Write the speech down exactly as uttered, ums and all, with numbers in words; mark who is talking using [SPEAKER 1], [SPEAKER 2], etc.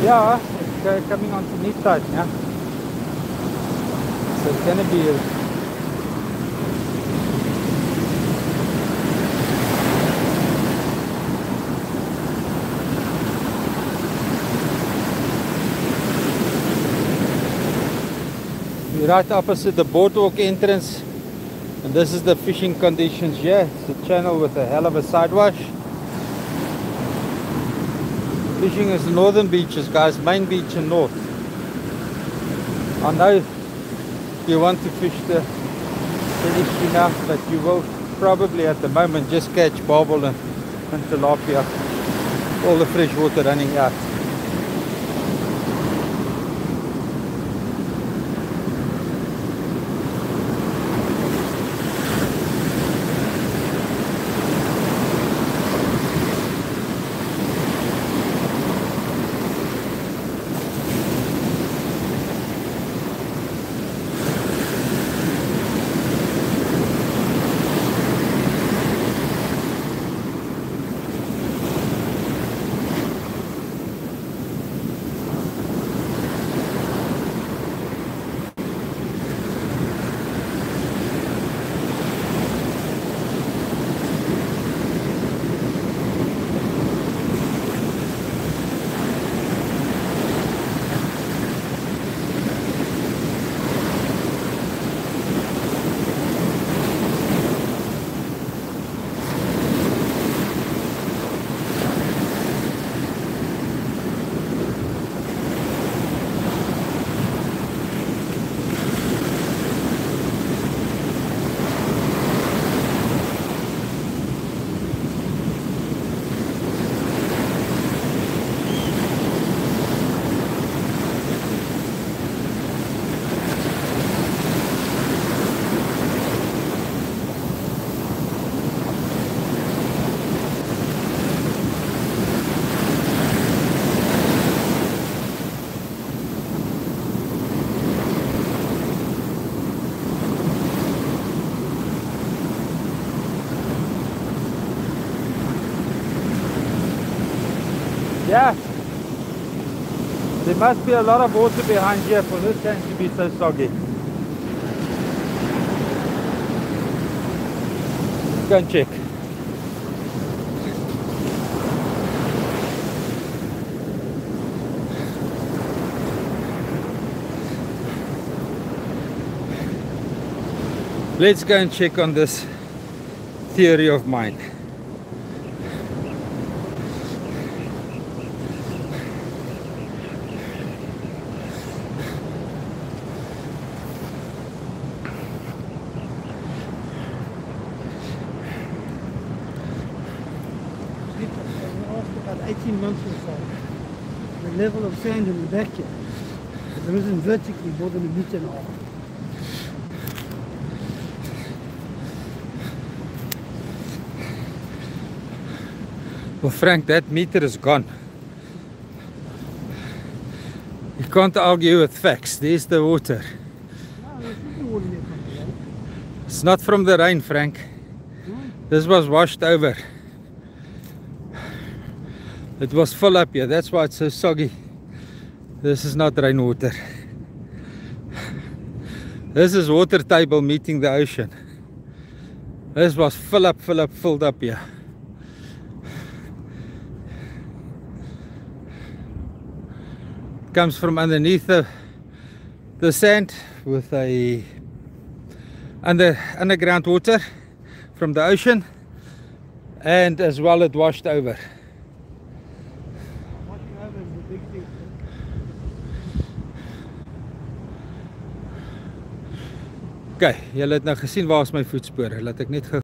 [SPEAKER 1] Yeah, it's uh, coming on to neat tide now. So it's going to be a we're right opposite the boardwalk entrance, and this is the fishing conditions here. It's a channel with a hell of a sidewash. Fishing is the northern beaches, guys, main beach and north. I know you want to fish the, the estuary now, but you will probably at the moment just catch barbel and, and tilapia. All the fresh water running out. Yeah, there must be a lot of water behind here for this tank to be so soggy. Let's go and check. Let's go and check on this theory of mine.
[SPEAKER 2] eighteen months or so, the level of sand in the back here has risen vertically more than a meter and a half.
[SPEAKER 1] Well, Frank, that meter is gone. You can't argue with facts. There's the water.
[SPEAKER 2] No, there should be water there from the rain.
[SPEAKER 1] It's not from the rain, Frank.
[SPEAKER 2] No.
[SPEAKER 1] This was washed over. It was full up here, that's why it's so soggy. This is not rainwater. This is water table meeting the ocean. This was full up, full up, filled up here. It comes from underneath the, the sand with a under, underground water from the ocean, and as well it washed over. Oké, julle het nou gesien waar is my voetspore. Laat ek net gou